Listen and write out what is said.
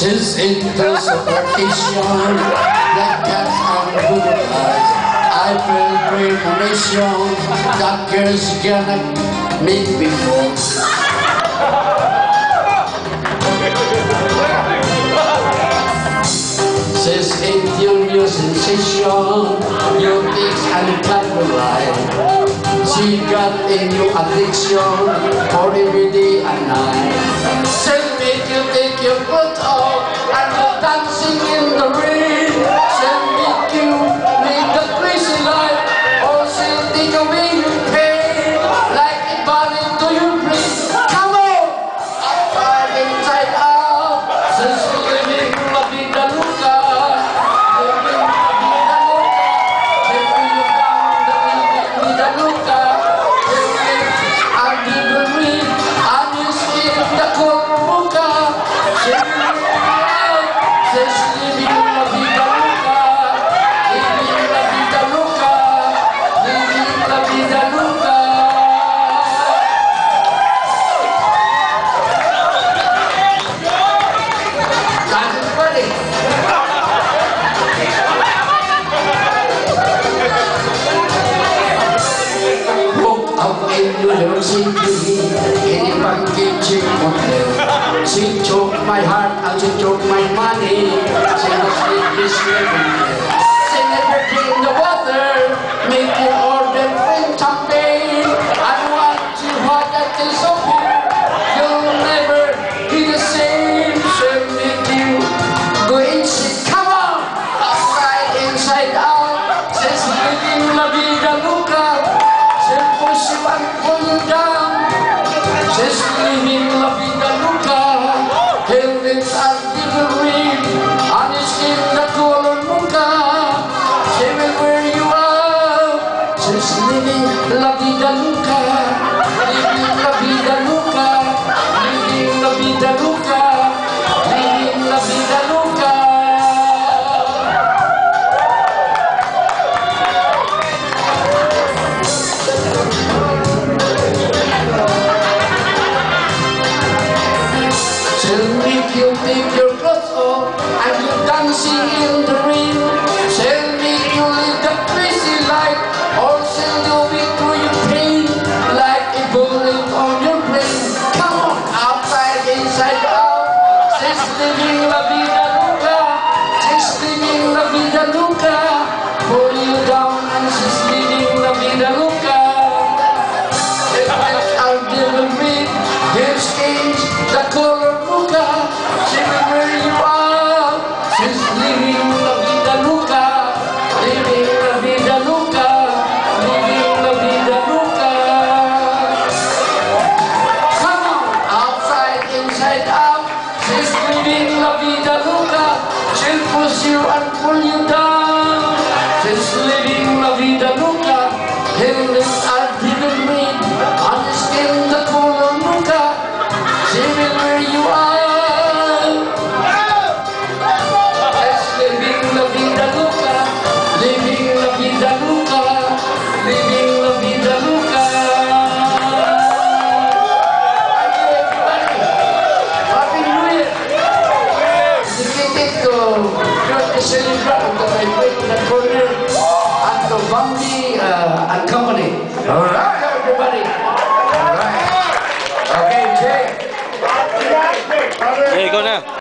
Since enters a vacation, black cats and blue eyes, I feel premonition that girl's gonna make me fall. Since it's your new sensation, your things and candlelight, she got a new addiction for every day and night. She'll make you take your foot off and go dancing in the rain. She'll make you live the crazy life, or she'll take away your pain like a ball into your brain. Come on, outside, inside out. Since you're living la vida loca, living la vida loca, taking you down the vida loca. In a pancake chick hotel, she took my heart and she took my money. She was this she never clean the water, make you order drink champagne. I want you hot that taste of you. You'll never be the same. She'll make you go inside. Come on, outside, inside out. She's living la vida loca. She'll push you and pull you down. She's living la vida loca. Helmets and delivery, and it's in the color mocha. She will wear you out. She's living la vida loca. Living la vida loca. Living la vida loca. Living la vida loca. She'll make you take your clothes off and you're dancing in the rain. She'll make you live the crazy life, or she'll do it through your pain like a bullet on your brain. Come on, outside, inside out. She's living la vida loca. She's living la vida loca. Pull you down and she's living la vida loca. The lights are delivered, here's change the color. She will wear you out. She's living la vida loca. Living la vida loca. Living la vida loca. Come on, outside, inside out. She's living la vida loca. She'll push you and pull you down. She's living la vida loca. Helmets are given me. Understand the color mocha. She will wear you out. Celebrate my great career at the Bambi and Company. All right, everybody. All right. Okay, Jay. There you go now.